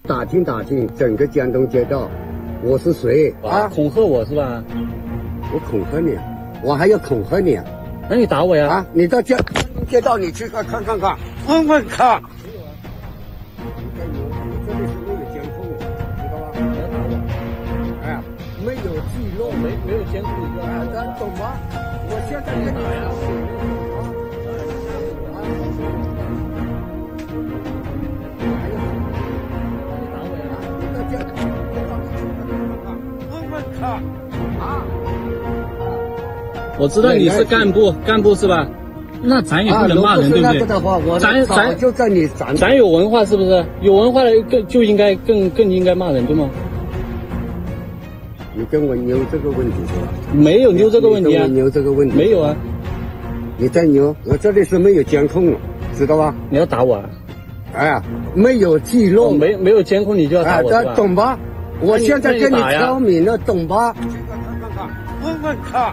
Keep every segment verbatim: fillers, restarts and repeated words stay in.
打听打听整个江东街道，我是谁啊？ 恐吓我是吧？ 我恐吓你，我还要恐吓你啊？ 那你打我呀？ 啊！你到江江东街道你去看看看看，问问看。这里是没有监控的，知道吧？哎，没有记录， 没没有监控你就哎，咱懂吗？我现在跟你打呀。 我知道你是干部，干部是吧？那咱也不能骂人，对不对？ 的话，我咱咱就在你咱咱有文化是不是？有文化的更就应该更更应该骂人，对吗？ 你跟我扭这个问题是吧？ 没有扭这个问题啊， 扭这个问题没有啊。 你再扭，我这里是没有监控了，知道吧？ 你要打我啊？ 哎呀，没有记录， 没没有监控你就要打我是吧？ 懂吧？我现在跟你挑明了，懂吧？ 这个看看看，问问看。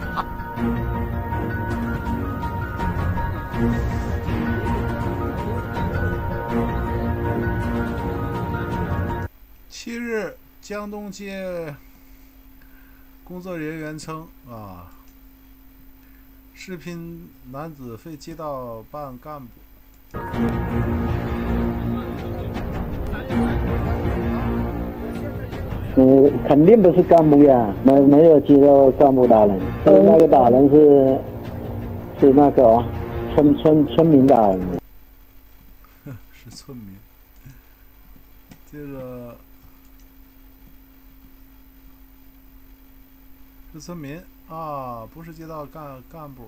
七日，江东街工作人员称啊，视频男子非街道办干部。 嗯，肯定不是干部呀，没没有接到干部打人，嗯、那个打人是是那个、哦、村村村民打人的， 是村民。这个是村民啊，不是街道干干部。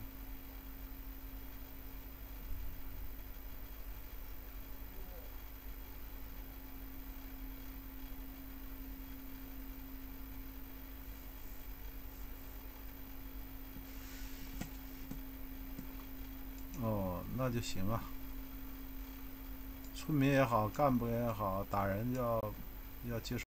哦，那就行啊。村民也好，干部也好，打人就要要接受。